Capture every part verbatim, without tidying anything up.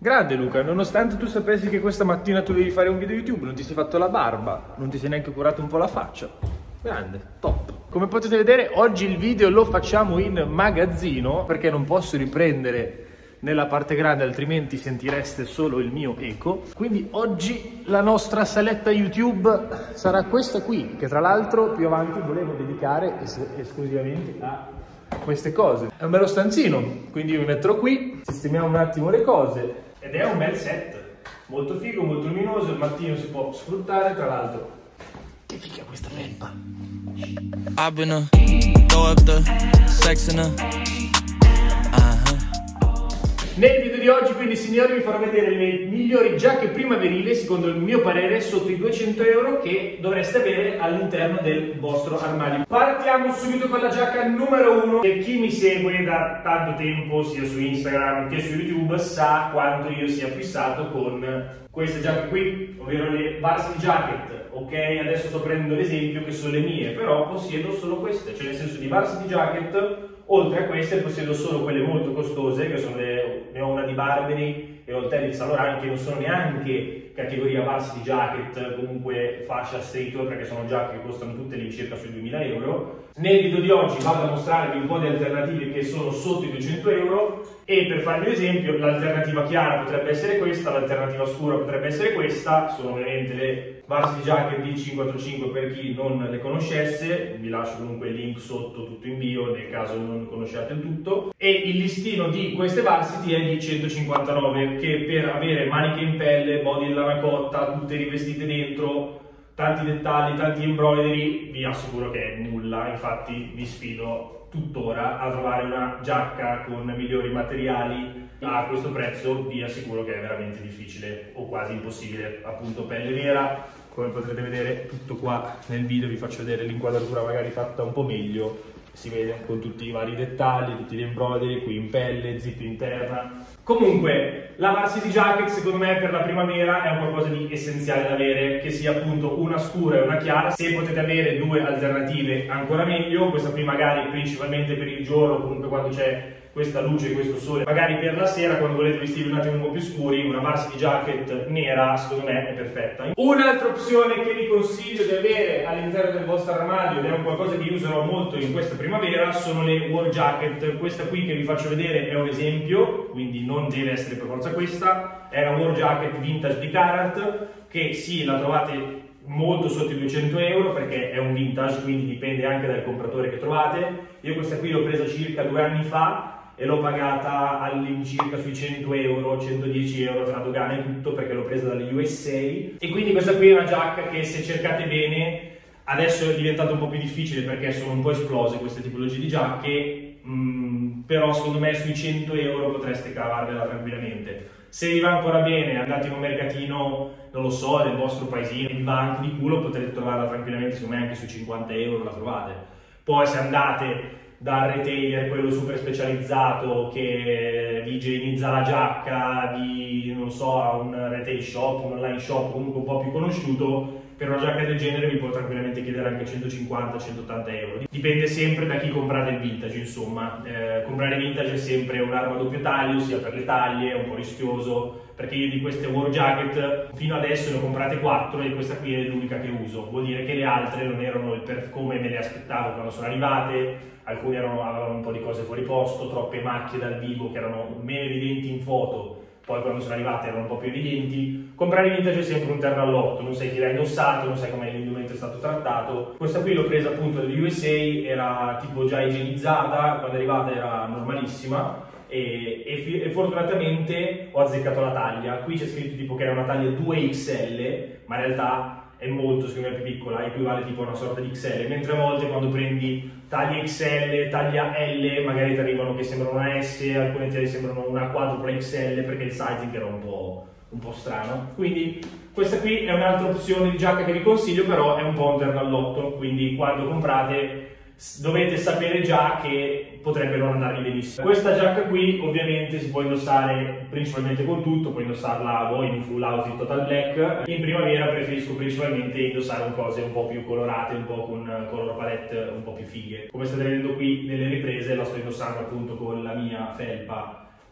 Grande Luca, nonostante tu sapessi che questa mattina tu devi fare un video YouTube, non ti sei fatto la barba, non ti sei neanche curato un po' la faccia. Grande, top. Come potete vedere oggi il video lo facciamo in magazzino perché non posso riprendere nella parte grande, altrimenti sentireste solo il mio eco. Quindi oggi la nostra saletta YouTube sarà questa qui, che tra l'altro più avanti volevo dedicare es esclusivamente a queste cose. È un bello stanzino, quindi io mi metterò qui, sistemiamo un attimo le cose ed è un bel set, molto figo, molto luminoso, il mattino si può sfruttare, tra l'altro. Che figa questa felpa! I've been a throw up the sex in a Nel video di oggi, quindi signori, vi farò vedere le migliori giacche primaverile, secondo il mio parere, sotto i duecento euro che dovreste avere all'interno del vostro armadio. Partiamo subito con la giacca numero uno. E chi mi segue da tanto tempo, sia su Instagram che su YouTube, sa quanto io sia fissato con queste giacche qui, ovvero le varsity jacket. Ok, adesso sto prendendo l'esempio che sono le mie, però possiedo solo queste, cioè nel senso di varsity jacket. Oltre a queste possiedo solo quelle molto costose, che sono le, ne ho una di Burberry e ho il Teddy Saint Laurent, che non sono neanche categoria varsity jacket, comunque fascia streetwear, perché sono giacche che costano tutte all'incirca sui duemila euro. Nel video di oggi vado a mostrarvi un po' di alternative che sono sotto i duecento euro e per farvi un esempio l'alternativa chiara potrebbe essere questa, l'alternativa scura potrebbe essere questa, sono ovviamente le varsity jacket D cinquecentoquarantacinque per chi non le conoscesse, vi lascio comunque il link sotto tutto in bio nel caso non conosciate il tutto, e il listino di queste varsity è di centocinquantanove, che per avere maniche in pelle, body in lana cotta, tutte rivestite dentro, tanti dettagli, tanti embroidery, vi assicuro che è nulla. Infatti vi sfido tuttora a trovare una giacca con migliori materiali a questo prezzo, vi assicuro che è veramente difficile o quasi impossibile. Appunto, pelle vera, come potrete vedere tutto qua nel video, vi faccio vedere l'inquadratura magari fatta un po' meglio, si vede con tutti i vari dettagli, tutti gli embroidery, qui in pelle, zip interna. Comunque la varsity jacket secondo me per la primavera è un qualcosa di essenziale da avere, che sia appunto una scura e una chiara. Se potete avere due alternative ancora meglio, questa qui magari principalmente per il giorno, comunque quando c'è questa luce, questo sole, magari per la sera quando volete vestirvi un attimo un po' più scuri, una varsity jacket nera secondo me è perfetta. Un'altra opzione che vi consiglio di avere all'interno del vostro armadio, ed è un qualcosa che userò molto in questa primavera, sono le war jacket. Questa qui che vi faccio vedere è un esempio, quindi non deve essere per forza questa, è una war jacket vintage di Carhartt, che sì, la trovate molto sotto i duecento euro perché è un vintage, quindi dipende anche dal compratore che trovate. Io questa qui l'ho presa circa due anni fa e l'ho pagata all'incirca sui cento euro, centodieci euro tra dogane e tutto, perché l'ho presa dalle U S A. E quindi questa qui è una giacca che, se cercate bene, adesso è diventato un po' più difficile perché sono un po' esplose queste tipologie di giacche, mh, però secondo me sui cento euro potreste cavarvela tranquillamente. Se vi va ancora bene, andate in un mercatino, non lo so, del vostro paesino, vi va anche di culo, potrete trovarla tranquillamente, secondo me anche sui cinquanta euro la trovate. Poi se andate dal retailer, quello super specializzato che vi igienizza la giacca, di, non so, a un retail shop, un online shop comunque un po' più conosciuto, per una giacca del genere vi può tranquillamente chiedere anche centocinquanta centottanta euro. Dipende sempre da chi comprate il vintage, insomma. Eh, comprare vintage è sempre un'arma a doppio taglio, sia per le taglie, è un po' rischioso, perché io di queste war jacket fino adesso ne ho comprate quattro e questa qui è l'unica che uso. Vuol dire che le altre non erano per come me le aspettavo quando sono arrivate, alcune erano, avevano un po' di cose fuori posto, troppe macchie dal vivo che erano meno evidenti in foto, poi quando sono arrivate erano un po' più evidenti. Comprare vintage è sempre un terno all'otto, non sai chi l'ha indossato, non sai come l'indumento è stato trattato. Questa qui l'ho presa appunto dagli U S A, era tipo già igienizzata, quando è arrivata era normalissima e, e, e fortunatamente ho azzeccato la taglia. Qui c'è scritto tipo che era una taglia due X L, ma in realtà è molto, secondo me, più piccola, equivale tipo a una sorta di X L, mentre a volte quando prendi taglia X L, taglia L, magari ti arrivano che sembrano una S, alcune ti sembrano una quadrupla X L perché il sizing era un po', un po' strano. Quindi questa qui è un'altra opzione di giacca che vi consiglio, però è un po' un terno all'otto, quindi quando comprate dovete sapere già che potrebbe non andarvi benissimo. Questa giacca qui ovviamente si può indossare principalmente con tutto, puoi indossarla voi in full outfit total black. In primavera preferisco principalmente indossare cose un po' più colorate, un po' con color palette un po' più fighe. Come state vedendo qui nelle riprese la sto indossando appunto con la mia felpa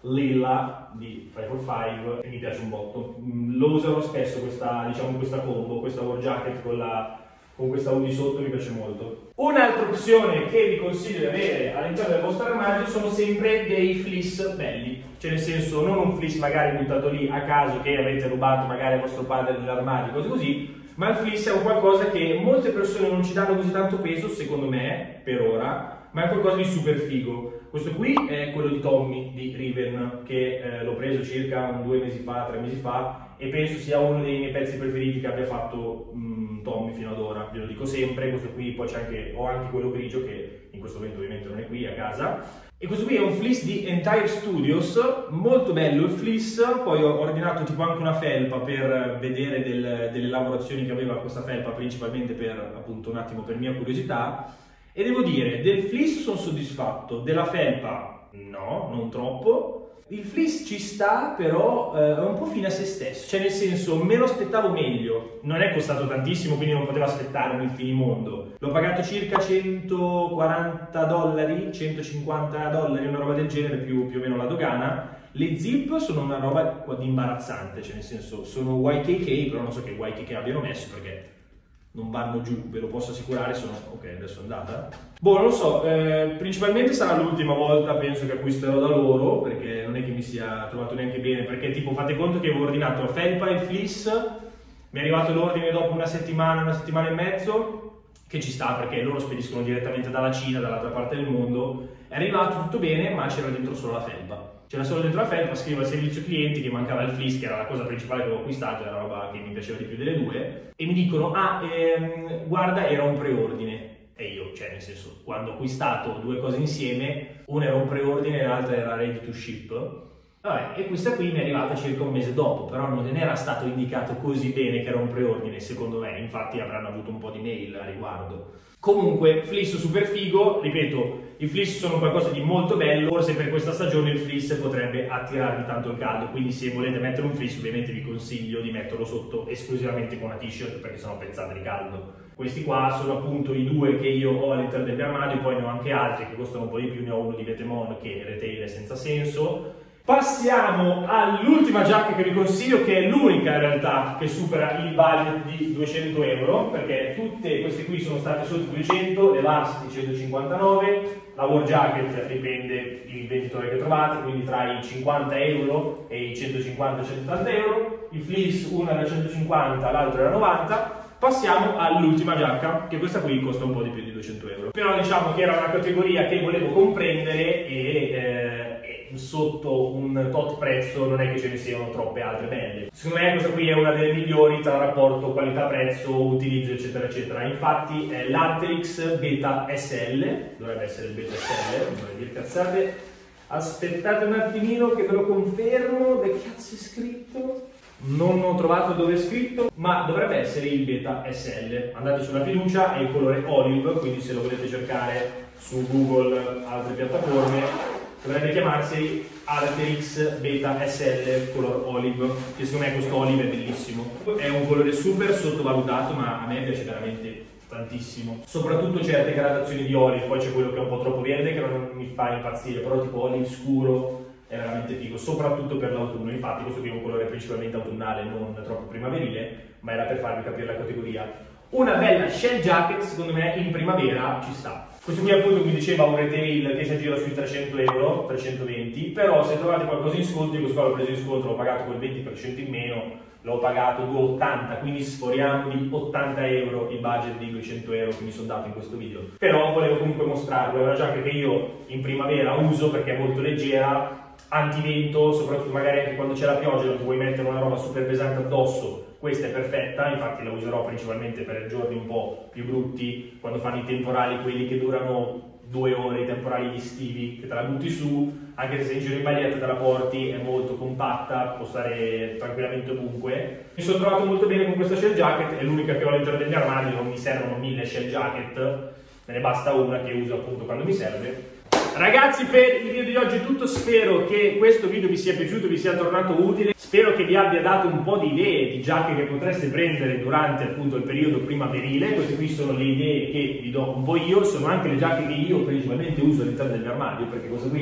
lilla di five four five e mi piace un botto. Lo userò spesso questa, diciamo, questa combo, questa war jacket con, la, con questa hoodie sotto, mi piace molto. Un'altra opzione che vi consiglio di avere all'interno del vostro armadio sono sempre dei fleece belli, cioè nel senso non un fleece magari buttato lì a caso che avete rubato magari al vostro padre nell'armadio, cose così, ma il fleece è un qualcosa che molte persone non ci danno così tanto peso, secondo me, per ora, ma è qualcosa di super figo. Questo qui è quello di Tommy di Riven, che eh, l'ho preso circa un due mesi fa, tre mesi fa, e penso sia uno dei miei pezzi preferiti che abbia fatto mh, Tommy fino ad ora. Ve lo dico sempre. Questo qui, poi c'è anche, ho anche quello grigio che in questo momento ovviamente non è qui a casa. E questo qui è un fleece di Entire Studios, molto bello il fleece. Poi ho ordinato tipo anche una felpa per vedere del, delle lavorazioni che aveva questa felpa, principalmente per appunto un attimo per mia curiosità. E devo dire, del fleece sono soddisfatto, della felpa no, non troppo. Il fleece ci sta, però eh, è un po' fine a se stesso, cioè nel senso me lo aspettavo meglio. Non è costato tantissimo, quindi non potevo aspettarmi il finimondo. L'ho pagato circa centoquaranta dollari, centocinquanta dollari, una roba del genere, più, più o meno la dogana. Le zip sono una roba di imbarazzante, cioè nel senso sono Y K K, però non so che Y K K abbiano messo perché non vanno giù, ve lo posso assicurare. Sono ok, adesso è andata. Boh, non lo so, eh, principalmente sarà l'ultima volta penso che acquisterò da loro, perché non è che mi sia trovato neanche bene, perché tipo fate conto che avevo ordinato la felpa e il fleece, mi è arrivato l'ordine dopo una settimana, una settimana e mezzo, che ci sta perché loro spediscono direttamente dalla Cina, dall'altra parte del mondo. È arrivato tutto bene, ma c'era dentro solo la felpa. C'era solo dentro la felpa, scrivo al servizio clienti che mancava il fleece, che era la cosa principale che avevo acquistato, era la roba che mi piaceva di più delle due, e mi dicono, ah, ehm, guarda, era un preordine. E io, cioè, nel senso, quando ho acquistato due cose insieme, una era un preordine e l'altra era ready to ship. Vabbè, e questa qui mi è arrivata circa un mese dopo, però non era stato indicato così bene che era un preordine, secondo me, infatti avranno avuto un po' di mail a riguardo. Comunque, fleece super figo, ripeto, i fleece sono qualcosa di molto bello, forse per questa stagione il fleece potrebbe attirarvi tanto il caldo, quindi se volete mettere un fleece ovviamente vi consiglio di metterlo sotto esclusivamente con una t-shirt perché sono pezzate di caldo. Questi qua sono appunto i due che io ho all'interno del mio armadio, poi ne ho anche altri che costano un po' di più, ne ho uno di Vetemon che retail è senza senso. Passiamo all'ultima giacca che vi consiglio, che è l'unica in realtà che supera il budget di duecento euro, perché tutte queste qui sono state sotto duecento, le varsity centocinquantanove, la war jacket dipende il venditore che trovate, quindi tra i cinquanta euro e i centocinquanta centottanta euro, il fleece una era centocinquanta, l'altro era novanta. Passiamo all'ultima giacca, che questa qui costa un po' di più di duecento euro. Però diciamo che era una categoria che volevo comprendere e, eh, e sotto un tot prezzo non è che ce ne siano troppe altre belle. Secondo me questa qui è una delle migliori tra rapporto qualità-prezzo, utilizzo eccetera eccetera. Infatti è l'Arc'teryx Beta S L, dovrebbe essere il Beta S L, non vorrei dire cazzate. Aspettate un attimino che ve lo confermo, che cazzo è scritto? Non ho trovato dove è scritto, ma dovrebbe essere il Beta S L. Andate sulla fiducia, è il colore olive, quindi se lo volete cercare su Google, altre piattaforme, dovrebbe chiamarsi Arc'teryx Beta S L color olive, che secondo me questo olive è bellissimo. È un colore super sottovalutato, ma a me piace veramente tantissimo. Soprattutto certe gradazioni di olive, poi c'è quello che è un po' troppo verde che non mi fa impazzire, però tipo olive scuro è veramente figo, soprattutto per l'autunno. Infatti questo qui è un colore principalmente autunnale, non troppo primaverile, ma era per farvi capire la categoria. Una bella shell jacket, secondo me, in primavera ci sta. Questo qui appunto mi diceva un retail che si aggira sui trecento euro, trecentoventi, però se trovate qualcosa in sconto, io questo qua l'ho preso in sconto, l'ho pagato quel venti per cento in meno, l'ho pagato due virgola ottanta, quindi sforiamo di ottanta euro il budget di duecento euro che mi sono dato in questo video. Però volevo comunque mostrarlo, è una giacca che io in primavera uso perché è molto leggera, antivento, soprattutto magari anche quando c'è la pioggia, non ti vuoi mettere una roba super pesante addosso, questa è perfetta, infatti la userò principalmente per giorni un po' più brutti, quando fanno i temporali, quelli che durano due ore, i temporali estivi, che te la butti su, anche se sei in giro in maglietta te la porti, è molto compatta, può stare tranquillamente ovunque. Mi sono trovato molto bene con questa shell jacket, è l'unica che ho all'interno del mio armadio, non mi servono mille shell jacket, me ne basta una che uso appunto quando mi serve. Ragazzi, per il video di oggi è tutto, spero che questo video vi sia piaciuto, vi sia tornato utile, spero che vi abbia dato un po' di idee di giacche che potreste prendere durante appunto il periodo primaverile. Queste qui sono le idee che vi do un po' io, sono anche le giacche che io principalmente uso all'interno del mio armadio, perché questa qui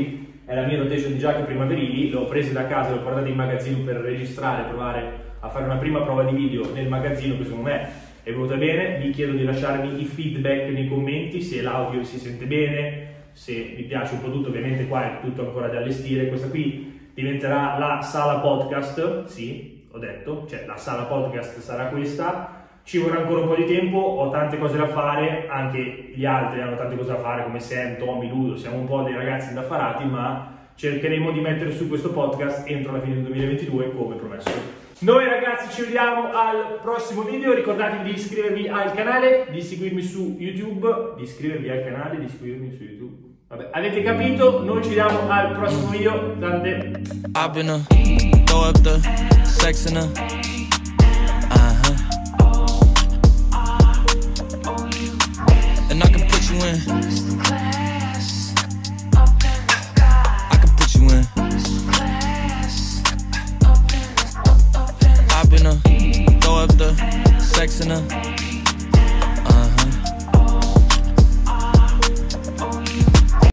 è la mia rotation di giacche primaverili, le ho prese da casa, le ho portate in magazzino per registrare, provare a fare una prima prova di video nel magazzino che secondo me è venuta bene. Vi chiedo di lasciarmi i feedback nei commenti, se l'audio si sente bene, se vi piace un po' tutto. Ovviamente qua è tutto ancora da allestire. Questa qui diventerà la sala podcast, sì, ho detto, cioè la sala podcast sarà questa. Ci vorrà ancora un po' di tempo, ho tante cose da fare, anche gli altri hanno tante cose da fare come Sam, Tommy, Ludo, siamo un po' dei ragazzi indaffarati, ma cercheremo di mettere su questo podcast entro la fine del duemilaventidue come promesso. Noi ragazzi ci vediamo al prossimo video, ricordatevi di iscrivervi al canale, di seguirmi su YouTube, di iscrivervi al canale, di seguirmi su YouTube. Vabbè, avete capito? Noi ci vediamo al prossimo video, tante. I've been a throw up the sex in a uh-huh. And I can put you in. I can put you in. I've been a throw up the sex in a